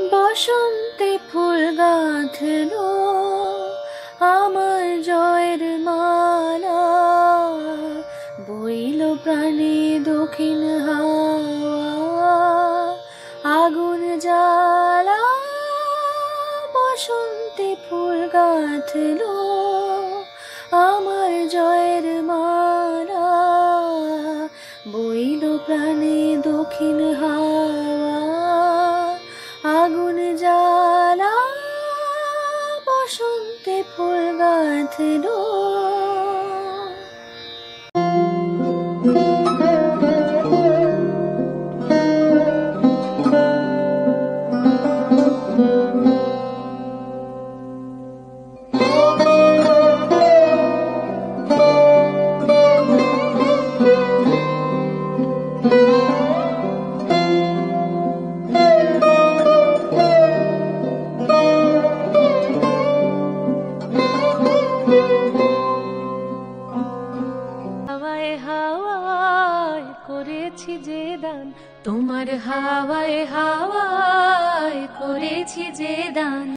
বসন্তে ফুল গাঁথলো আমার জয়ের মালা, বইল প্রাণে দক্ষিণ হাওয়া আগুন জ্বালা। বসন্তে ফুল গাঁথলো আমার জয়ের মালা, বইল প্রাণে দক্ষিণ হাওয়া আগুন জ্বালা। বসন্তে ফুল গাঁথলো। হাওয়ায় হাওয়ায় করেছি যে দান, তোমার হাওয়ায় হাওয়ায় করেছি যে দান।